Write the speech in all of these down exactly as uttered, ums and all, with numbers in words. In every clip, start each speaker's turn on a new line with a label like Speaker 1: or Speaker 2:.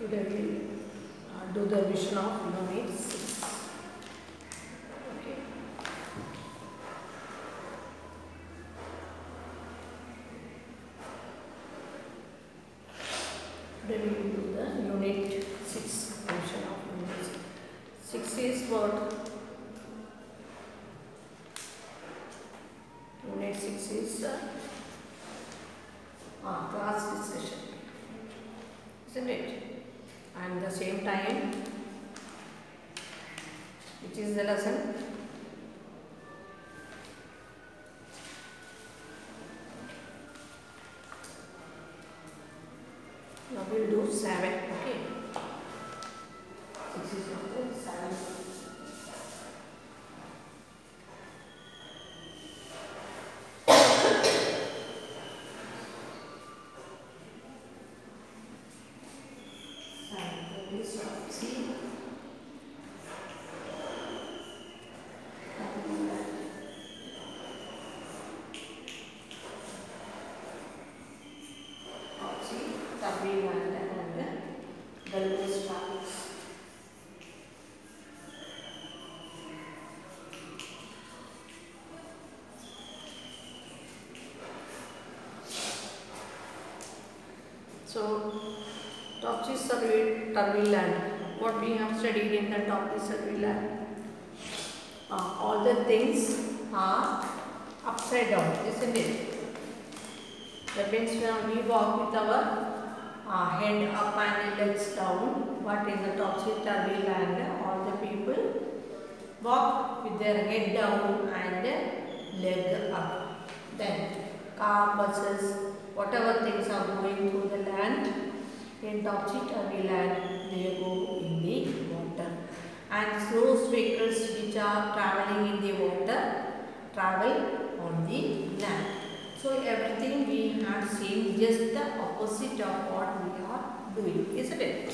Speaker 1: Today we uh, do the revision of Unit six. Okay. Today we will do the Unit six revision of Unit six. Six is what? Unit six is uh, uh, class discussion, isn't it? And the same time, which is the lesson? Now we will do seven. Okay. Six is not the seven. So, topsy-turvy land. What we have studied in the topsy-turvy land? Uh, all the things are upside down, isn't it? That means when we walk with our uh, head up and legs down, what is the topsy-turvy land? All the people walk with their head down and leg up. Then car, buses, whatever things are going through the land, in topsy-turvy land, they go in the water. And those vehicles which are traveling in the water, travel on the land. So everything we have seen just the opposite of what we are doing, isn't it?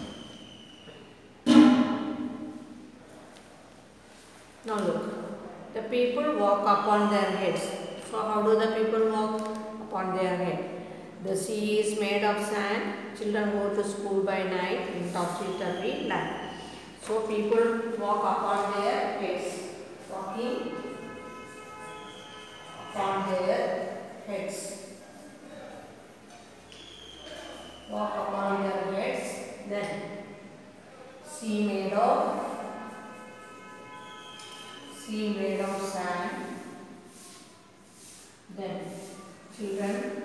Speaker 1: Now look, the people walk upon their heads. So how do the people walk? Upon their head. The sea is made of sand. Children go to school by night in topsy-turvy land. So people walk upon their heads. Walking upon their heads. Walk upon their heads. Then sea made of sea made of sand. Then children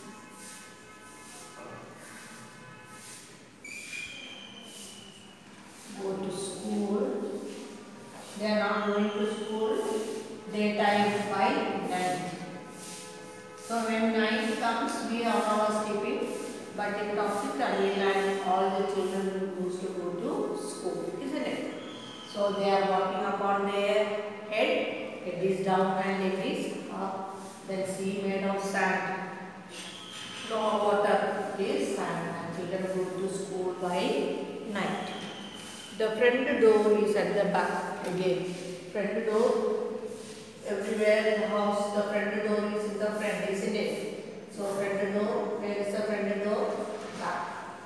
Speaker 1: go to school. They are not going to school daytime by night. So when night comes, we are all sleeping. But in topsy-turvy land, all the children used to go to school, isn't it? So they are walking upon their head. Head is down and it is up. Then sea made of sand. No water is sand. And children go to school by night. The front door is at the back again. Front door, everywhere in the house, the front door is in the front, isn't it? So front door, where is the front door? Back.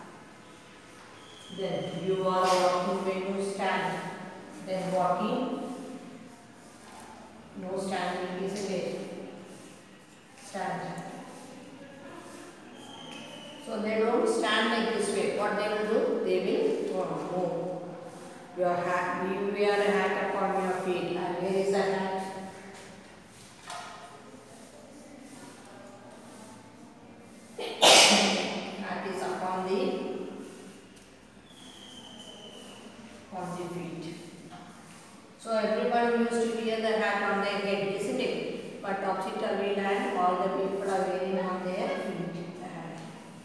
Speaker 1: Then you are walking when you stand. Then walking, no standing, isn't it? Stand. So they don't stand like this way. What they will do? They will move. Your hat, you wear a hat upon your feet. And where is the hat? Hat is upon the on the feet. So everybody used to wear the hat on their head, isn't it? But topsy-turvy land, all the people are wearing on their feet the hat.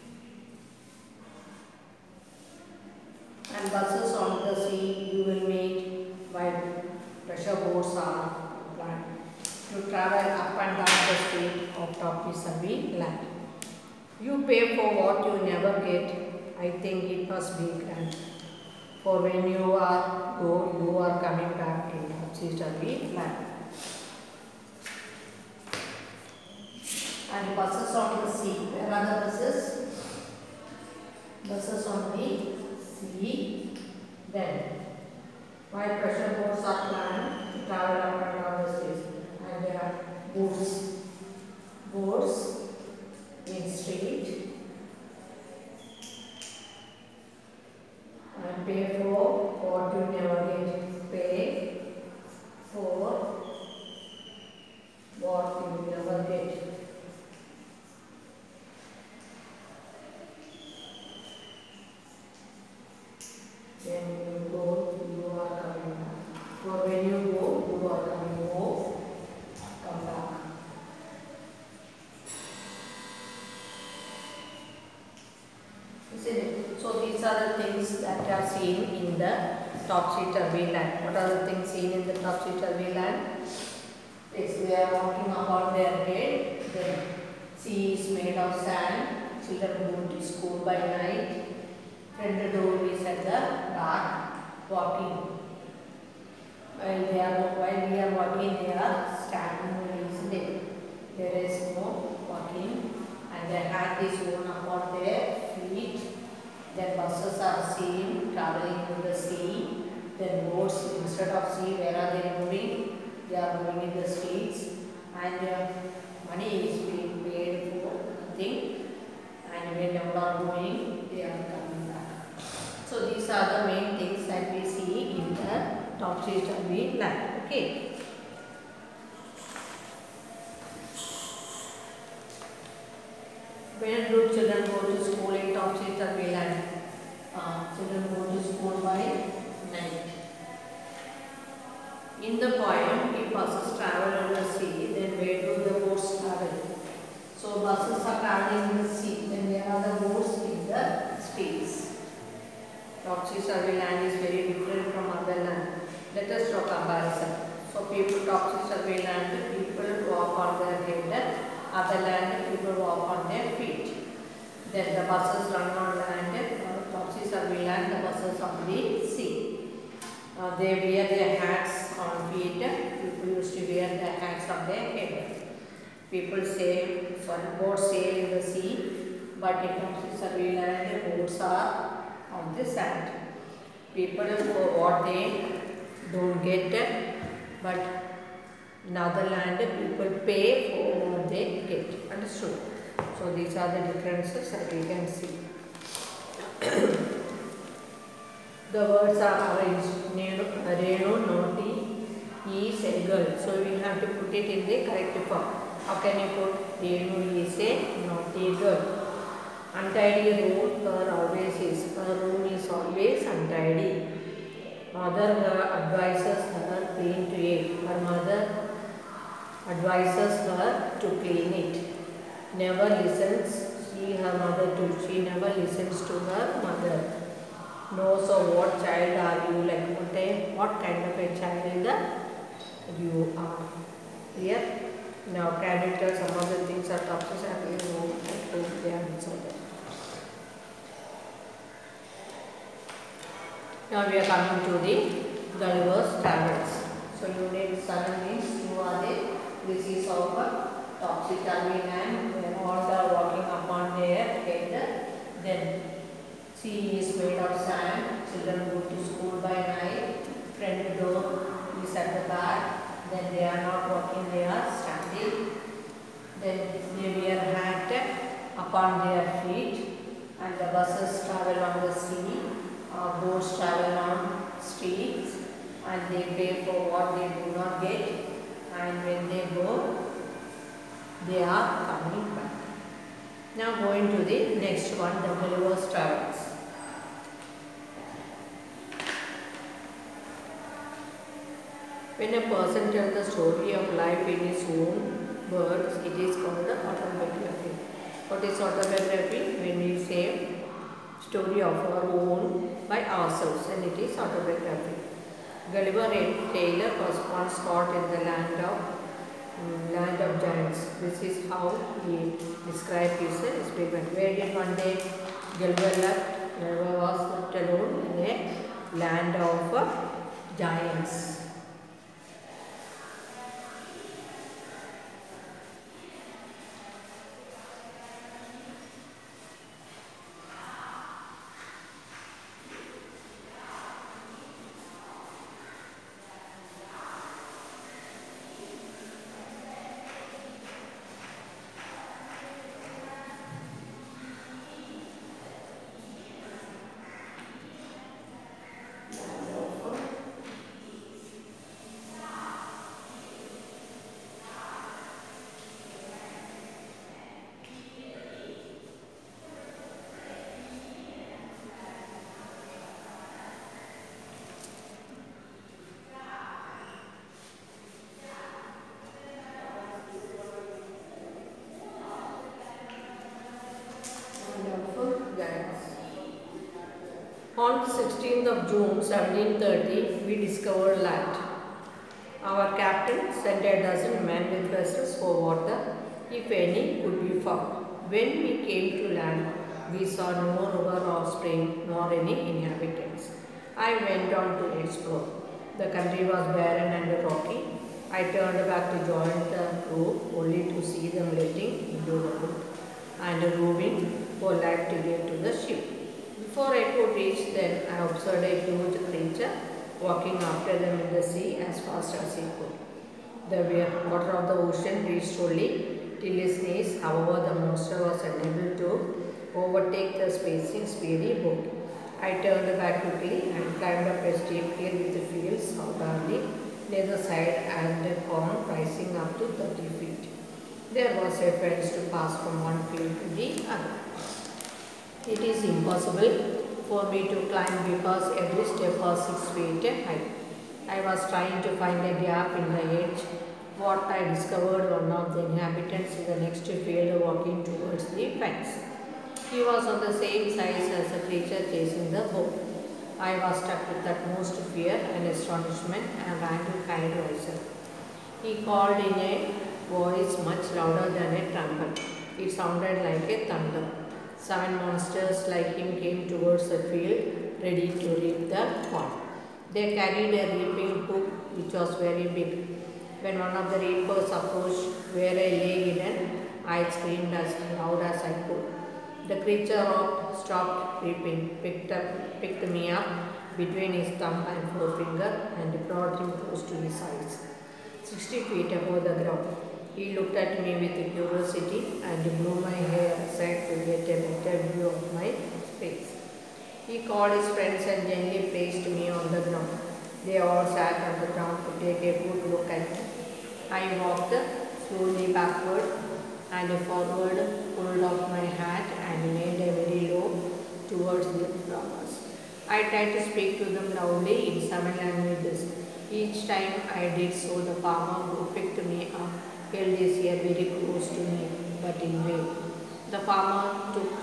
Speaker 1: And buses on the sea you will meet while pressure boats are planned to travel up and down the street of topsy-turvy land. You pay for what you never get. I think it must be grand. For when you are go, you are coming back in topsy-turvy land. And buses on the sea. Where are the buses? Buses on the sea. Then, while pressure boats are planned to travel up and down the seas, and there are boats, boats in street, and pay for what you never get. Pay for what you never get. When you go, you are coming back. Or when you go, you are coming home, come back. Isn't it? So these are the things that are seen in the topsy-turvy land. What are the things seen in the topsy-turvy land? Yes, they are walking upon their head. The sea is made of sand. Children go to school by night. Friend door is at the back, walking. While they are while we are walking, they are standing. Isn't it? There is no walking, and their hand is worn upon their feet. Then buses are seen traveling in the sea. Then boats, instead of sea, where are they moving? They are moving in the streets, and uh, money is being paid for nothing. And when they are going, they are coming back. So these are the main things that we see in the topsy-turvy land. Okay. When do children go to school in topsy-turvy land? Uh, children go to school by night. In the poem, if buses travel on the sea, then where do the boats travel? So buses are traveling in the sea, then where are the boats in the streets? Topsy-turvy land is very different from other land. Let us draw comparison. So people topsy-turvy land, people walk on their head. Other land, people walk on their feet. Then the buses run on land. Topsy-turvy land, the buses on the sea. Uh, they wear their hats on feet. People used to wear their hats on their head. People sail, sorry, boats sail in the sea, but in topsy-turvy land, boats are on the sand. People for what they don't get, but in other land, people pay for what they get. Understood? So these are the differences that we can see. The words are arranged. Renu, Noti, is a girl. So we have to put it in the correct form. How can you put Renu is a naughty girl? Untidy room, her always is. Her room is always untidy. Mother her advises her clean to eat. Her mother advises her to clean it. Never listens, she her mother too. She never listens to her mother. Knows of what child are you, like what, a, what kind of a child you are. Clear? Now can you tell some of the things are topsy-turvy? No, I hope they are answered. Now we are coming to the Gulliver's Travels. So unit seven means who are they? This is of a topsy-turvy land where all are walking upon their head. Then sea is made of sand. Children go to school by night. Front door is at the back. Then they are not walking, they are standing. Then they wear hat upon their feet. And the buses travel on the sea. Uh, boats travel on streets. And they pay for what they do not get. And when they go, they are coming back. Now going to the next one, the Gulliver's Travels. When a person tells the story of life in his own words, it is called the autobiography. What is autobiography? When we say story of our own by ourselves, and it is autobiography. Gulliver Taylor was once caught in the land of um, land of giants. This is how he described his experiment. Where did one day Gulliver left? Gulliver was left alone in a land of uh, giants. On sixteenth of June seventeen thirty, we discovered land. Our captain sent a dozen men with vessels for water, if any could be found. When we came to land, we saw no river or spring, nor any inhabitants. I went on to explore. The country was barren and rocky. I turned back to join the crew, only to see them letting into the boat and rowing for life to get to the ship. Before I could reach them, I observed a huge creature walking after them in the sea as fast as he could. The water of the ocean reached only till his knees. However, the monster was unable to overtake the pacing speedy boat. I turned back quickly and climbed up a steep hill with the fields of barley near the side and corn rising up to thirty feet. There was a fence to pass from one field to the other. It is impossible for me to climb because every step was six feet high. I was trying to find a gap in the edge. What I discovered one of the inhabitants in the next field walking towards the fence. He was of the same size as the creature chasing the boat. I was struck with utmost fear and astonishment and ran to hide myself. He called in a voice much louder than a trumpet. It sounded like a thunder. Seven monsters like him came towards the field, ready to reap the corn. They carried a reaping hook which was very big. When one of the reapers approached where I lay hidden, I screamed as loud as I could. The creature stopped reaping, picked, up, picked me up between his thumb and forefinger and brought him close to his eyes, sixty feet above the ground. He looked at me with curiosity and blew my hair aside to get a better view of my face. He called his friends and gently placed me on the ground. They all sat on the ground to take a good look at me. I walked slowly backward and forward, pulled off my hat and made a very low towards the flowers. I tried to speak to them loudly in seven languages. Each time I did so, the farmer who picked me up held his ear very close to me, but in vain. The farmer took,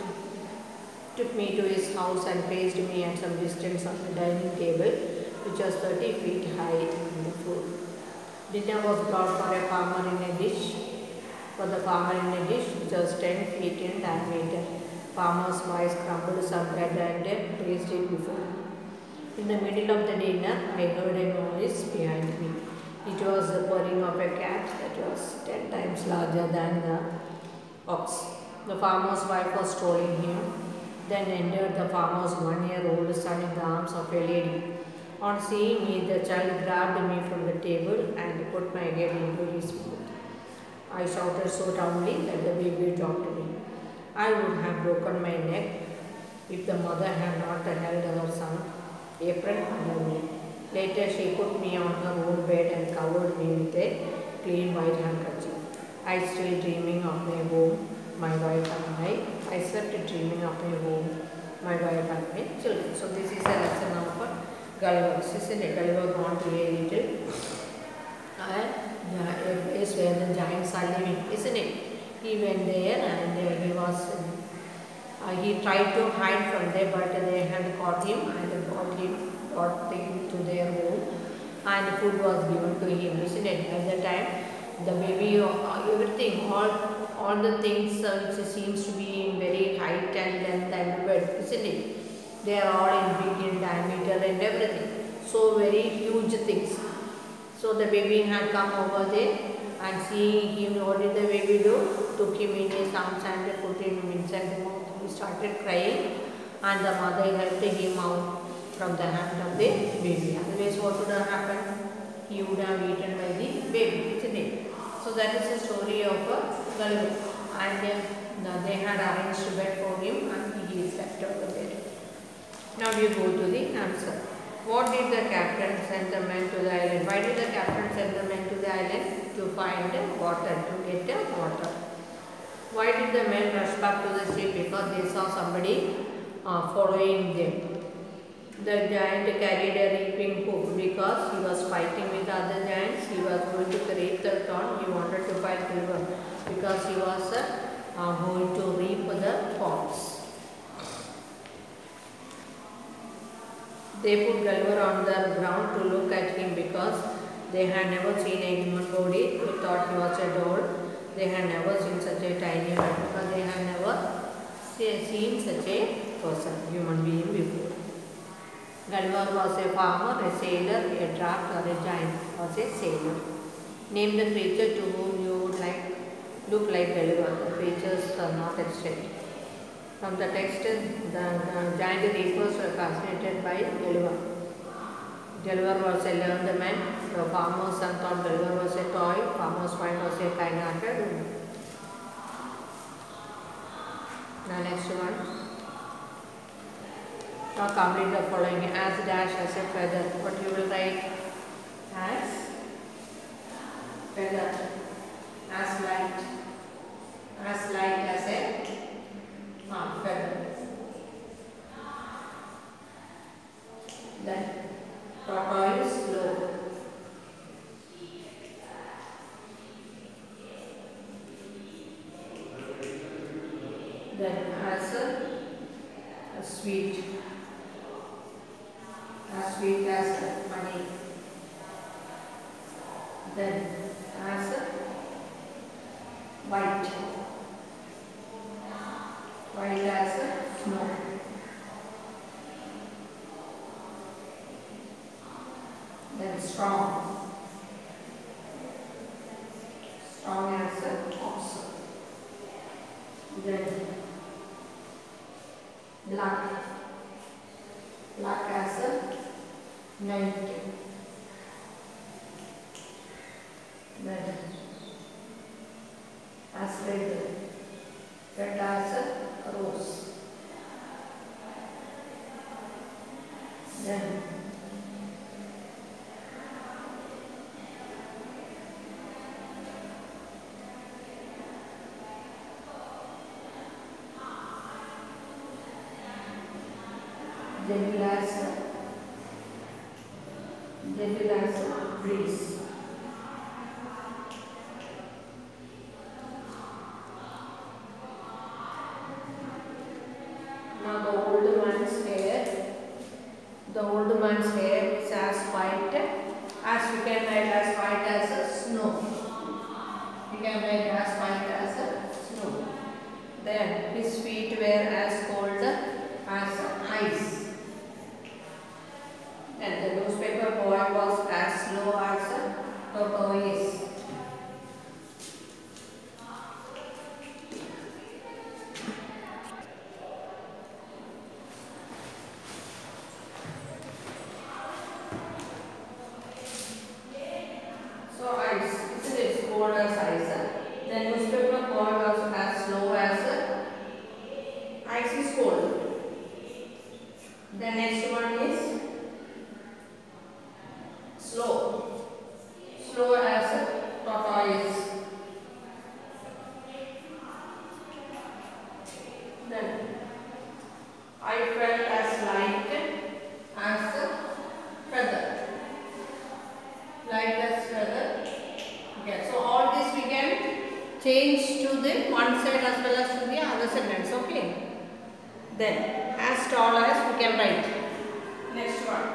Speaker 1: took me to his house and placed me at some distance on the dining table, which was thirty feet high on the floor. Dinner was brought for a farmer in a dish, for the farmer in a dish which was ten feet in diameter. Farmer's wife crumbled some bread and placed it before me. In the middle of the dinner, I heard a noise behind me. It was the purring of a cat that was ten times larger than the ox. The farmer's wife was strolling him. Then entered the farmer's one-year-old son in the arms of a lady. On seeing me, the child grabbed me from the table and put my head into his mouth. I shouted so loudly that the baby dropped me. I would have broken my neck if the mother had not held her son's apron under me. Later, she put me on her own bed and covered me with a clean white handkerchief. I still dreaming of my home, my wife and I. I slept dreaming of my home, my wife and my children. So this is a lesson of Gulliver. Isn't it? Gulliver gone to a little uh, a place where the giants are living, isn't it? He went there and uh, he was uh, he tried to hide from there, but they had caught him and brought him. Brought him to their home and food was given to him, isn't it? At the time, the baby, everything, all all the things uh, which seems to be in very height and length and width, isn't it? They are all in big in diameter and everything. So very huge things. So the baby had come over there and seeing him, what did the baby do? Took him in his arms and put him inside the mouth. He started crying and the mother helped him out from the hand of the baby. Otherwise, what would have happened? He would have eaten by the baby, isn't it? So that is the story of a Gulliver. And uh, they had arranged a bed for him and he slept on the bed. Now you go to the answer. What did the captain send the men to the island? Why did the captain send the men to the island? To find water, to get water. Why did the men rush back to the ship? Because they saw somebody uh, following them. The giant carried a reaping hook because he was fighting with other giants. He was going to reap the corn. He wanted to fight Gulliver because he was uh, going to reap the corns. They put Gulliver on the ground to look at him because they had never seen a human body. They thought he was a doll. They had never seen such a tiny man because they had never seen such a person, human being before. Gulliver was a farmer, a sailor, a draft or a giant was a sailor. Name the creature to whom you would like look like Gulliver. The creatures are not extant. From the text, the, the giant reapers were fascinated by Gulliver. Gulliver was a learned man. The farmer's son thought Gulliver was a toy. Farmer's wife was a kind-hearted woman. The next one. Now complete the following. As dash as a feather. What you will write? As feather. As light. As light as a ah, feather. Then tortoise low. Then as a, a sweet. As sweet as honey. Then as a white. White as a snow. Then strong. Strong as a ox. Then black. Black as a night. Then as red. Red as a rose. Then gentle as a gentle as a breeze. Now the old man's hair, the old man's hair is as white as we can write as white as a snow. We can write as white as a snow. Then his feet were as cold as ice. And the newspaper boy was as slow as a tortoise. So ice, isn't it? Cold as ice. The newspaper boy was as slow as a ice is cold. The next one is slow. Slow as a tortoise. Then I felt as light as a feather. Light as feather. Okay, so all this we can change to the one side as well as to the other sentence. Okay. Then as tall as we can write. Next one.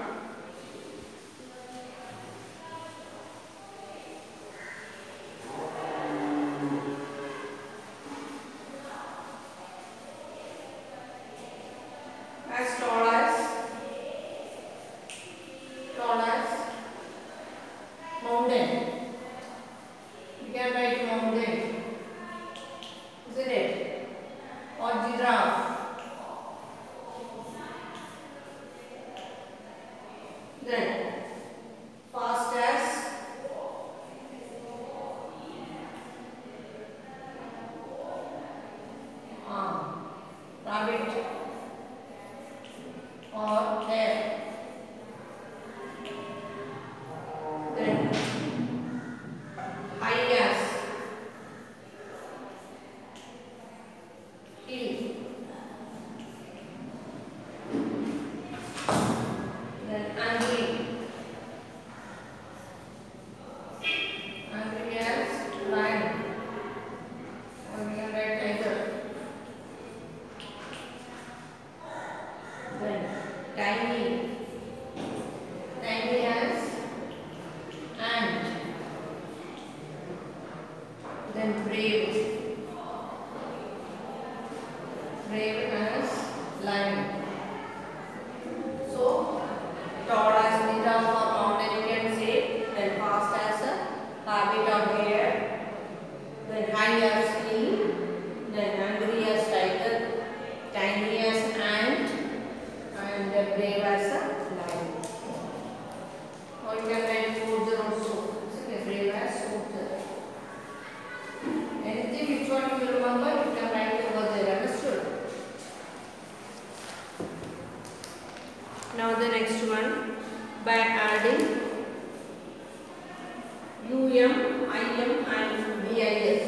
Speaker 1: As tall as, tall as mountain. You can write mountain, isn't it? Or giraffe. Then fast as, uh, rabbit or hare. Then high as, hill. brave as lion. So tall as Nita for mountain you can say, then fast as a habit of hare, then high as eel, then angry as tiger, tiny as ant, and brave as a lion. Or you can write soldier also. Okay, brave as soldier. Anything which one you remember, you can write over there. Understood? Now the next one, by adding U M, I M and D I S.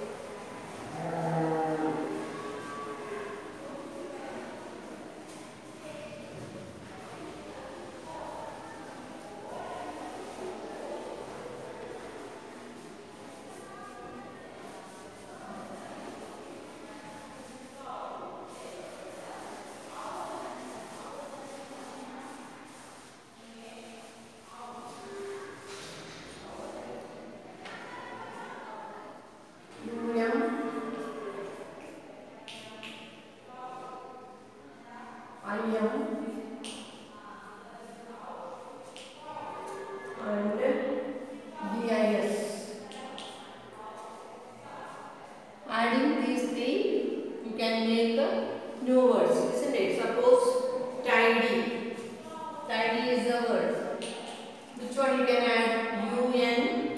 Speaker 1: Adding these three, you can make new words, isn't it? Suppose tidy. Tidy is the word. Which one you can add? U N.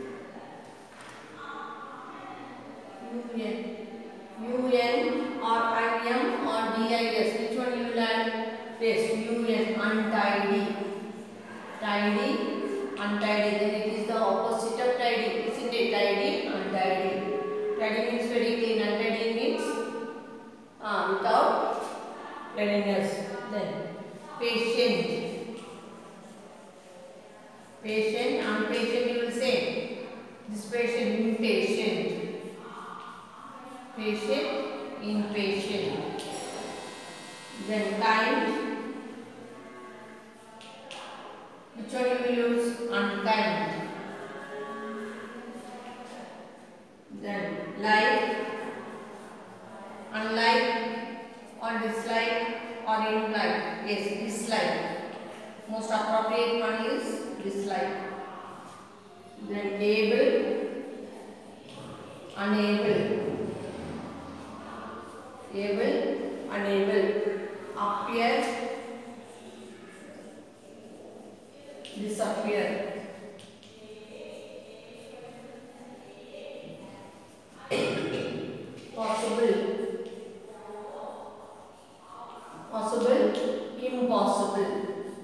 Speaker 1: U N. U N or I M or D I S. Which one you will add? Yes, U N. Untidy. Tidy, untidy. Then it is the opposite of tidy, isn't it? Tidy, untidy. Tidy means very clean, untidy means uh, without cleanliness. Then patient. Patient, impatient you will say. This patient, impatient. Patient, impatient. Then kind. Which one you will use? Unkind. Then like, unlike or dislike or unlike. Yes, dislike. Most appropriate one is dislike. Then able, unable. Able, unable. Appear, disappear. Possible, possible, impossible.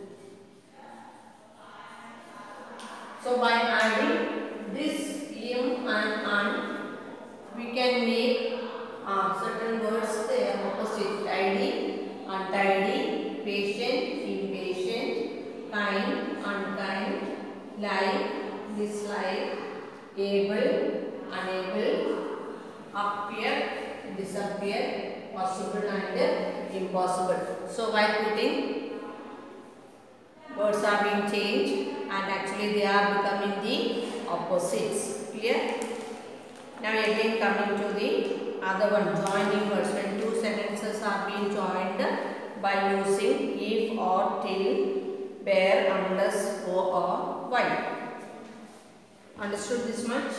Speaker 1: So by adding this im and un, we can make uh, certain words there opposite: tidy, untidy, patient, impatient, kind, unkind, like, dislike, able, unable, appear, disappear, possible and impossible. So by putting, words are being changed and actually they are becoming the opposites. Clear? Now again coming to the other one, joining words. When two sentences are being joined by using if or till, where, unless, who or why. Understood this much?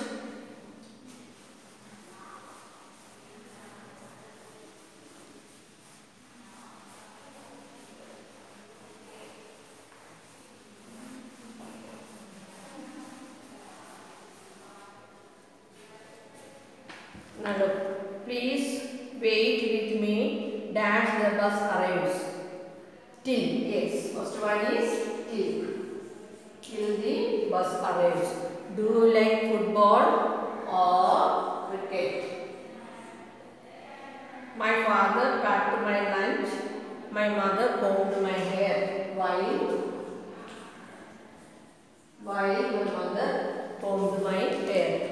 Speaker 1: Now look, please wait with me, dash the bus arrives. Till, yes, first one is till. Till the bus arrives. Do you like football or cricket? My father packed my lunch. My mother combed my hair. While, while my mother combed my hair.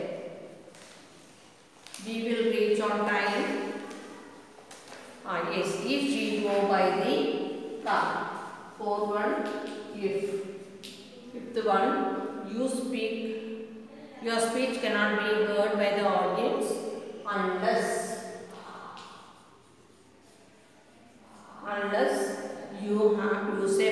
Speaker 1: We will reach on time. Ah, yes, if we go by the car. Fourth one, if. Fifth one, you speak. Your speech cannot be heard by the audience unless.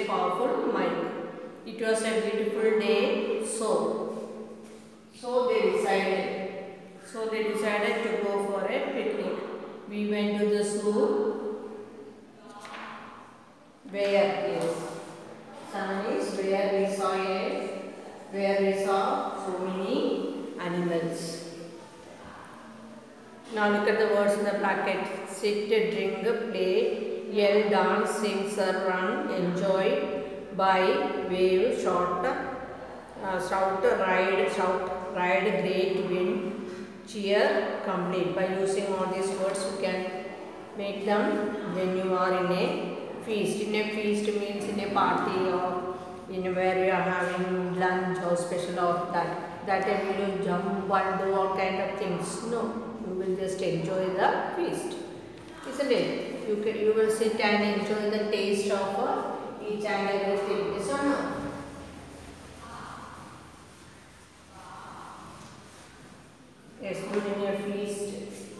Speaker 1: powerful mic. It was a beautiful day, so so they decided. So they decided to go for a picnic. We went to the zoo. Where is sun is where we saw a where we saw so many animals. Now look at the words in the bracket. Sit, drink, play, yell, dance, sing, sir, run, enjoy, buy, wave, shout, uh, shout, ride, shout, ride, great, win, cheer, complete. By using all these words, you can make them when you are in a feast. In a feast means in a party or in where you are having lunch or special or that. That time you will jump and do all kind of things. No. You will just enjoy the feast, isn't it? You can, you will sit and enjoy the taste of uh, each and everything. Yes or no? Yes, during your feast.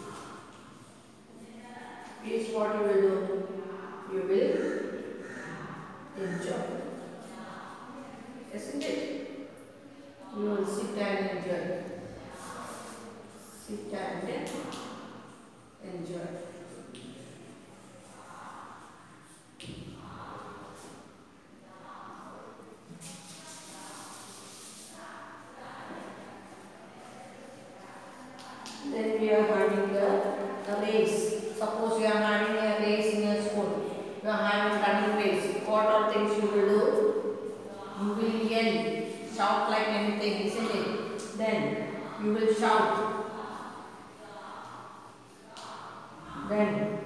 Speaker 1: Feast, what you will do? You will enjoy, isn't it? You will sit and enjoy. Sit and enjoy. Then we are having the, the race. Suppose you are having a race in your school. You are having running race. What are things you will do? You will yell, shout like anything, isn't it? Then you will shout. Then,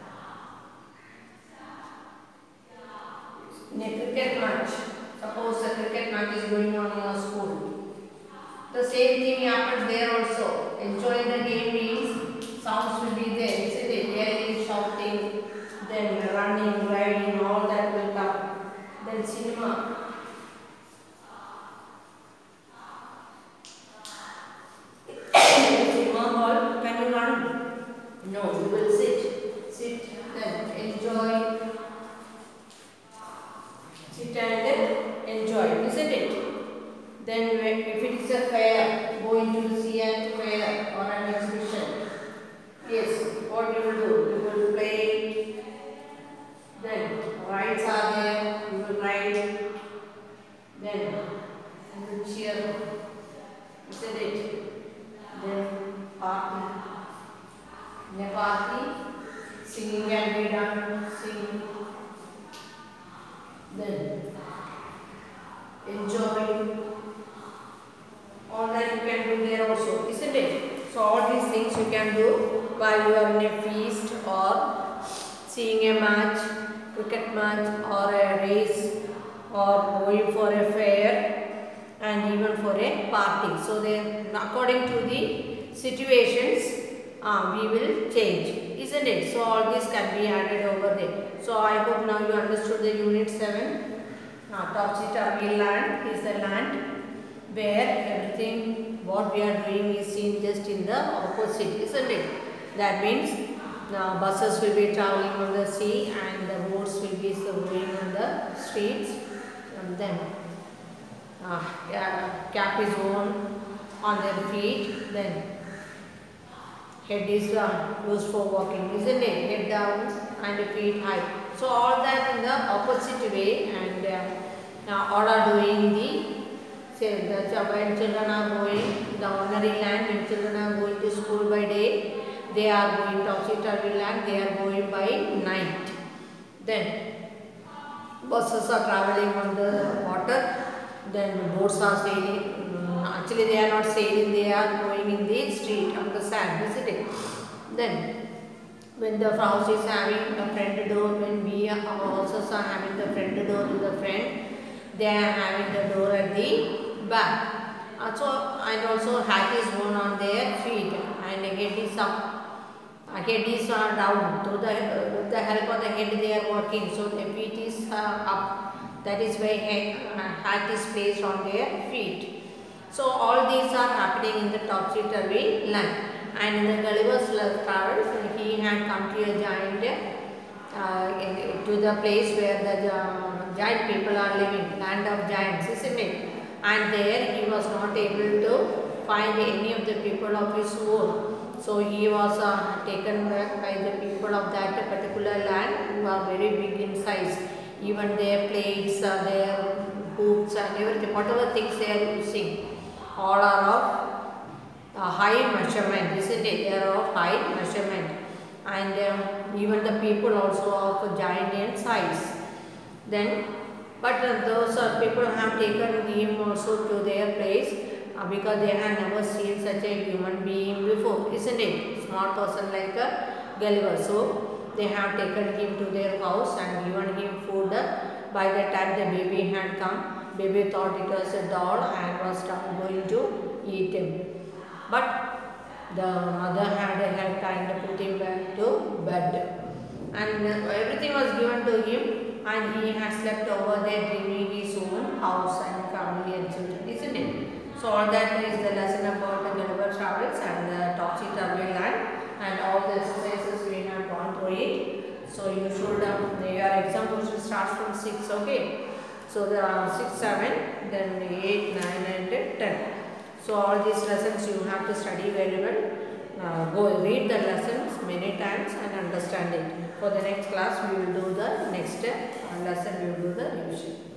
Speaker 1: in a cricket match, suppose a cricket match is going on in your school. The same thing happens there also. Enjoying the game means sounds will be there, isn't it? Yelling, shouting, then running, riding, all that will come. Then cinema. Cinema hall, can you run? No, you will sit, sit, then enjoy, sit and enjoy, isn't it? Then when, if it is a fair, going to see a fair or an exhibition, yes, what you will do? You will play, then rides are there, you will ride, then you will cheer, isn't it? Then party. In a party, singing can be done, sing, then enjoy, all that you can do there also, isn't it? So all these things you can do while you are in a feast or seeing a match, cricket match or a race or going for a fair and even for a party. So then according to the situations, Uh, we will change, isn't it? So all this can be added over there. So I hope now you understood the unit seven. Uh, Topsy-turvy land is the land where everything what we are doing is seen just in the opposite, isn't it? That means uh, buses will be traveling on the sea and the boats will be going on the streets. And then uh, yeah, cap is worn on their feet. Then head is uh, used for walking, isn't it? Head down and feet high. So all that in the opposite way, and uh, now all are doing the, say the when children are going, the ordinary land, when children are going to school by day, they are going topsy-turvy land, they are going by night. Then buses are traveling on the water, then boats are sailing. Actually they are not sailing, they are going in the street on the sand, isn't it? Then when the house is having a front door, when we are also are having the front door in the front, they are having the door at the back. Also, and also hat is worn on their feet and head is up. Head is uh, down. Through the, uh, with the help of the head they are walking, so the feet is uh, up. That is why head, uh, hat is placed on their feet. So all these are happening in the topsy-turvy land. And in the Gulliver's Travels, he had come to a giant, uh, to the place where the uh, giant people are living, land of giants, isn't it? And there he was not able to find any of the people of his own. So he was uh, taken back by the people of that particular land who are very big in size. Even their plates, uh, their boots and everything, whatever things they are using, all are of uh, high measurement, isn't it? They are of high measurement. And um, even the people also of giant in size. Then, but uh, those uh, people have taken him also to their place uh, because they had never seen such a human being before, isn't it? Small person like a Gulliver. So they have taken him to their house and given him food. By the time the baby had come, baby thought it was a doll and was going to eat him. But the mother had helped and put him back to bed. And uh, everything was given to him, and he had slept over there dreaming his own house and family and children, isn't it? So all that is the lesson about the Gulliver Travels and the Topsy-Turvy Land, and all the exercises we have gone through it. So you should, um, your exam should start from six, okay? So there are six, seven, then eight, nine and ten. So all these lessons you have to study very well. Uh, go read the lessons many times and understand it. For the next class we will do the next uh, lesson, we will do the revision.